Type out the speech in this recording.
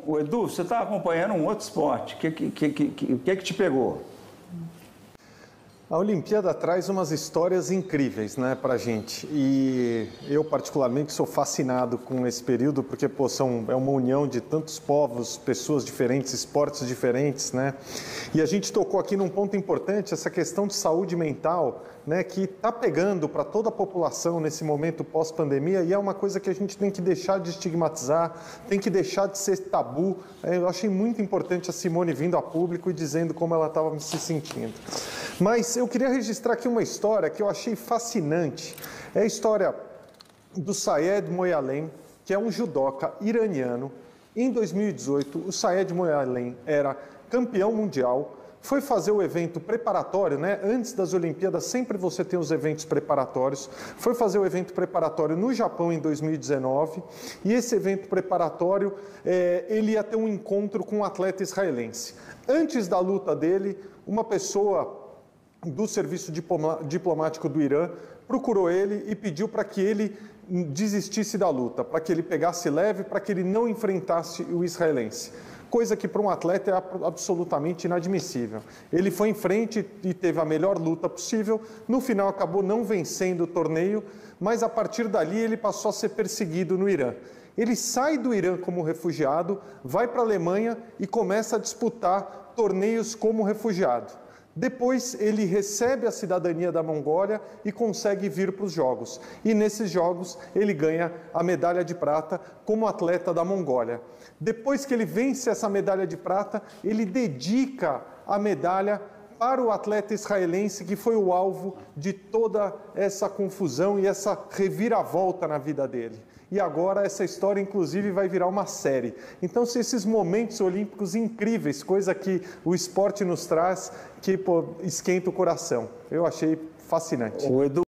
O Edu, você está acompanhando um outro esporte. O que te pegou? A Olimpíada traz umas histórias incríveis, né, pra gente. E eu, particularmente, sou fascinado com esse período, porque, pô, é uma união de tantos povos, pessoas diferentes, esportes diferentes, né? E a gente tocou aqui num ponto importante, essa questão de saúde mental, né, que tá pegando para toda a população nesse momento pós-pandemia, e é uma coisa que a gente tem que deixar de estigmatizar, tem que deixar de ser tabu. Eu achei muito importante a Simone vindo a público e dizendo como ela estava se sentindo. Mas eu queria registrar aqui uma história que eu achei fascinante. É a história do Sayed Moyalem, que é um judoca iraniano. Em 2018, o Sayed Moyalem era campeão mundial, foi fazer o evento preparatório, né? Antes das Olimpíadas, sempre você tem os eventos preparatórios. Foi fazer o evento preparatório no Japão em 2019. E esse evento preparatório, ele ia ter um encontro com um atleta israelense. Antes da luta dele, uma pessoa do serviço diplomático do Irã procurou ele e pediu para que ele desistisse da luta, para que ele pegasse leve, para que ele não enfrentasse o israelense. Coisa que para um atleta é absolutamente inadmissível. Ele foi em frente e teve a melhor luta possível, no final acabou não vencendo o torneio, mas a partir dali ele passou a ser perseguido no Irã. Ele sai do Irã como refugiado, vai para a Alemanha e começa a disputar torneios como refugiado. Depois ele recebe a cidadania da Mongólia e consegue vir para os Jogos. E nesses Jogos ele ganha a medalha de prata como atleta da Mongólia. Depois que ele vence essa medalha de prata, ele dedica a medalha para o atleta israelense que foi o alvo de toda essa confusão e essa reviravolta na vida dele. E agora essa história, inclusive, vai virar uma série. Então, se esses momentos olímpicos incríveis, coisa que o esporte nos traz, que, pô, esquenta o coração. Eu achei fascinante. O Edu